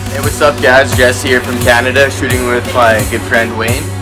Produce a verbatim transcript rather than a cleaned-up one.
Hey, what's up guys? Jess here from Canada, shooting with my good friend Wayne.